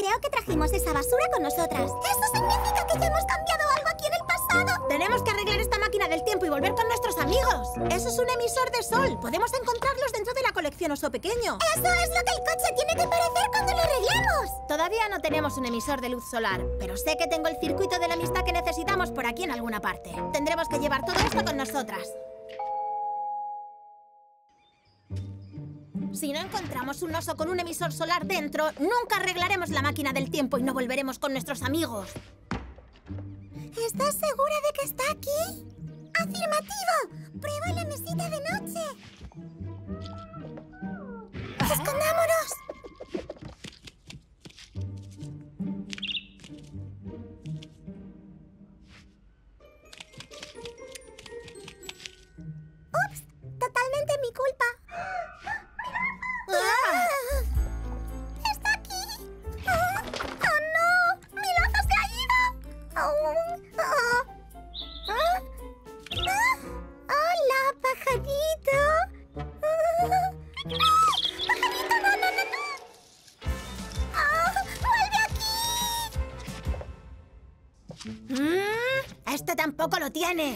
Creo que trajimos esa basura con nosotras. Eso significa que ya hemos cambiado algo aquí en el pasado. Tenemos que arreglar esta máquina del tiempo y volver con nuestros amigos. Eso es un emisor de sol. Podemos encontrarlos dentro de la colección Oso Pequeño. Eso es lo que el coche tiene que parecer cuando lo arreglamos. Todavía no tenemos un emisor de luz solar, pero sé que tengo el circuito de la amistad que necesitamos por aquí en alguna parte. Tendremos que llevar todo esto con nosotras. Si no encontramos un oso con un emisor solar dentro, nunca arreglaremos la máquina del tiempo y no volveremos con nuestros amigos. ¿Estás segura de que está aquí? ¡Afirmativo! ¡Prueba la mesita de noche! ¡Escondámonos! ¡Ups! Totalmente mi culpa. ¡Está aquí! ¡Oh, no! ¡Mi lazo se ha ido! ¡Hola, pajarito! ¡No! ¡Pajarito, no, no, no, no! ¡Vuelve aquí! Este tampoco lo tiene.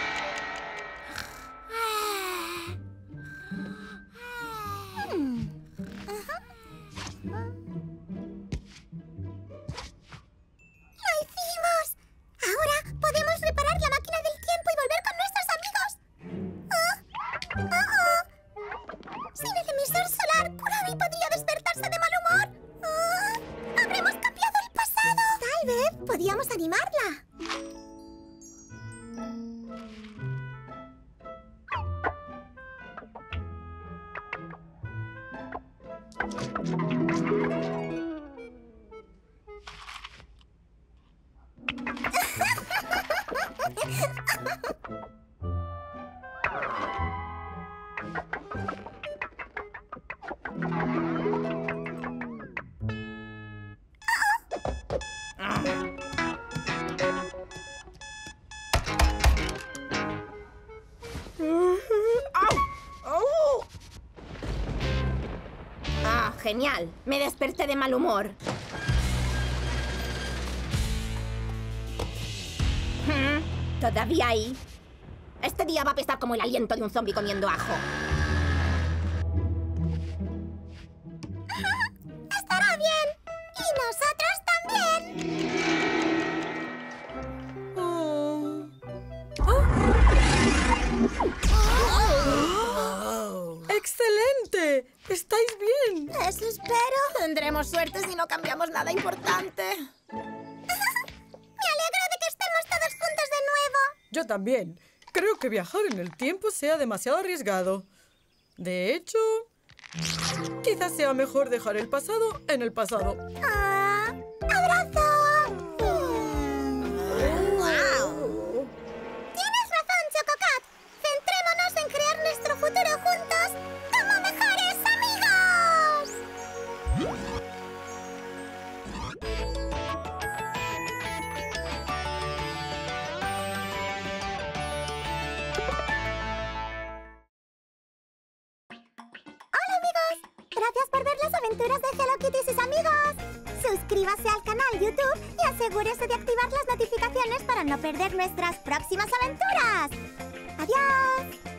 ¡Lo hicimos! Ahora podemos reparar la máquina del tiempo y volver con nuestros amigos. Sin el emisor solar, Kurami podría despertarse de mal humor. ¡Habremos cambiado el pasado! Tal vez podíamos animarla. Ah, genial. Me desperté de mal humor. ¿Todavía ahí? Este día va a apestar como el aliento de un zombi comiendo ajo. Estará bien. Y nosotros también. ¡Excelente! ¿Estáis bien? Eso espero. Tendremos suerte si no cambiamos nada importante. Me alegro de que estemos todos juntos de nuevo. Yo también. Creo que viajar en el tiempo sea demasiado arriesgado. De hecho, quizás sea mejor dejar el pasado en el pasado. ¡Abrazo! Tienes razón, Chococat. Centrémonos en crear nuestro futuro juntos como mejores amigos. Hola, amigos. Gracias por ver las aventuras de Hello Kitty y sus amigos. Suscríbase al canal YouTube y asegúrese de activar las notificaciones para no perder nuestras próximas aventuras. ¡Adiós!